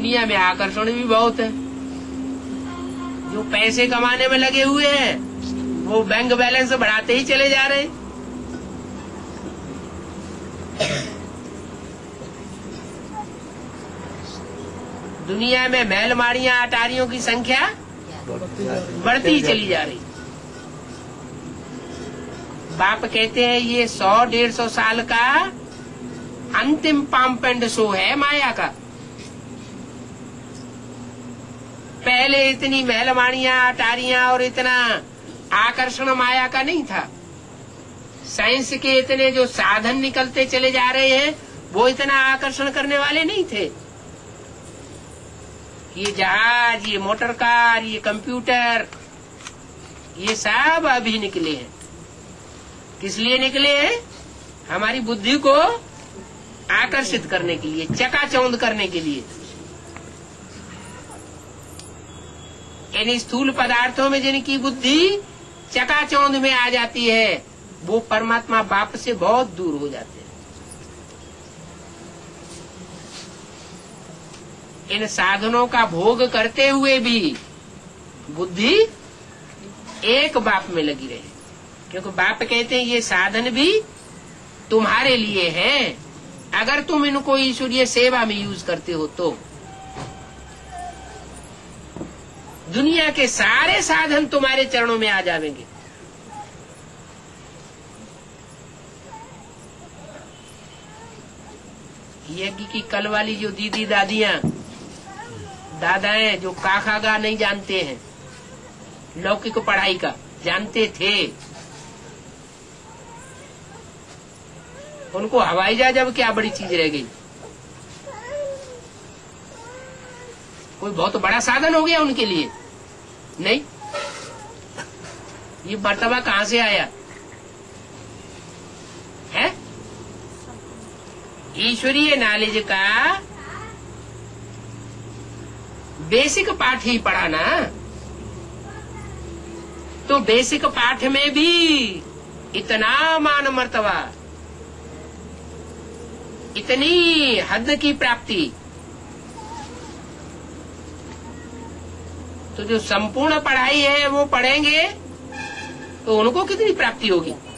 दुनिया में आकर्षण भी बहुत है। जो पैसे कमाने में लगे हुए हैं वो बैंक बैलेंस बढ़ाते ही चले जा रहे हैं। दुनिया में महल माड़ियां अटारियों की संख्या बढ़ती ही चली जा रही। बाप कहते हैं ये 100-150 साल का अंतिम पंप एंड शो है माया का। पहले इतनी महल माड़ियां अटारियां और इतना आकर्षण माया का नहीं था। साइंस के इतने जो साधन निकलते चले जा रहे हैं वो इतना आकर्षण करने वाले नहीं थे। ये जहाज, ये मोटर कार, ये कंप्यूटर, ये सब अभी निकले हैं। किस लिए निकले हैं? हमारी बुद्धि को आकर्षित करने के लिए, चकाचौंध करने के लिए। इन स्थूल पदार्थों में जिनकी बुद्धि चकाचौंध में आ जाती है वो परमात्मा बाप से बहुत दूर हो जाते हैं। इन साधनों का भोग करते हुए भी बुद्धि एक बाप में लगी रहे, क्योंकि बाप कहते हैं ये साधन भी तुम्हारे लिए हैं अगर तुम इनको ईश्वरीय सेवा में यूज करते हो तो। दुनिया के सारे साधन तुम्हारे चरणों में आ जाएंगे। यज्ञ की कल वाली जो दीदी दादियां दादाएं जो काखागा नहीं जानते हैं, लौकिक पढ़ाई का जानते थे, उनको हवाई जहाज अब क्या बड़ी चीज रह गई? कोई बहुत बड़ा साधन हो गया उनके लिए? नहीं। ये मर्तबा कहाँ से आया है? ईश्वरीय नॉलेज का बेसिक पाठ ही पढ़ा ना, तो बेसिक पाठ में भी इतना मान मर्तबा, इतनी हद की प्राप्ति, तो जो संपूर्ण पढ़ाई है वो पढ़ेंगे तो उनको कितनी प्राप्ति होगी?